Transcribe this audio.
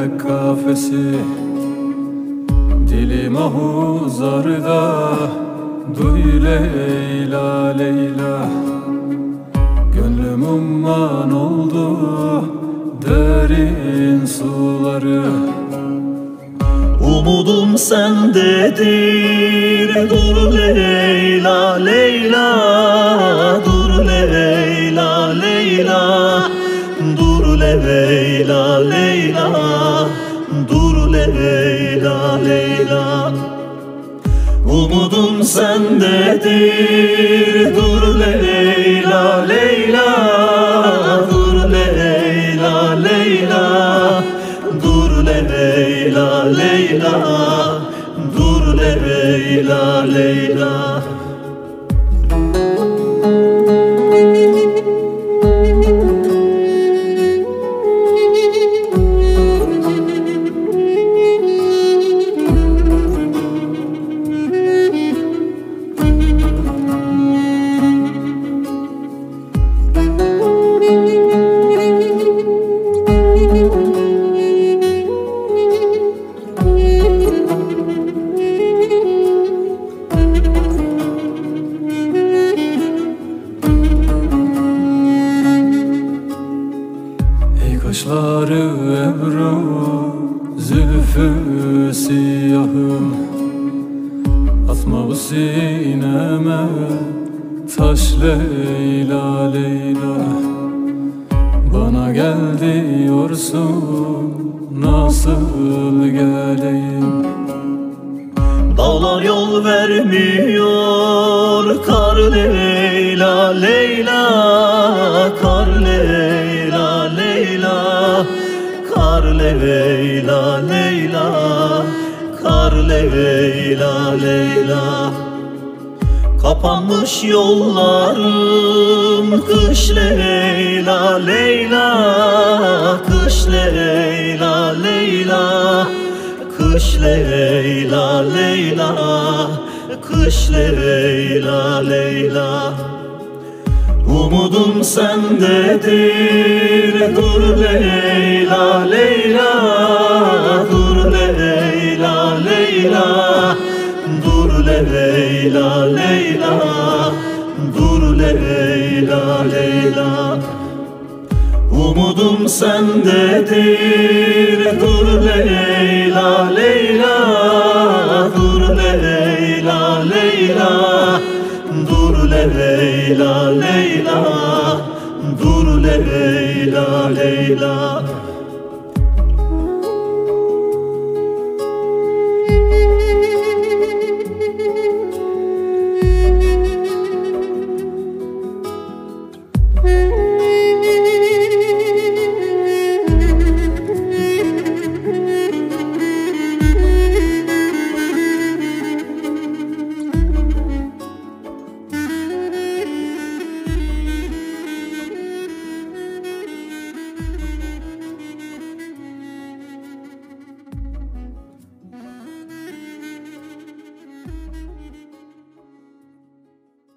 felek kafesi, dilim ahuzarda. Duy Leyla Leyla, gönlüm umman oldu derin suları. Umudum sendedir, dur Leyla Leyla, dur Leyla Leyla, dur Leyla Leyla, dur Leyla Leyla. Umudum sendedir, dur Leyla Leyla, dur Leyla Leyla, dur Leyla Leyla, dur Leyla Leyla. Kaşları ebru, zülfü siyahım. Atma bu sineme taş Leyla Leyla. Bana gel diyorsun, nasıl geleyim? Dağlar yol vermiyor, kar Leyla Leyla, kar Leyla Leyla, kar Leyla Leyla, kar Leyla Leyla. Kapanmış yollarım, kış Leyla Leyla, kış Leyla Leyla, kış Leyla Leyla, kış Leyla Leyla. Umudum sendedir, dur Leyla Leyla, dur Leyla Leyla, dur Leyla Leyla, dur Leyla Leyla. Umudum sendedir, dur Leyla Leyla, dur Leyla Leyla, dur Leyla Leyla, dur Leyla Leyla.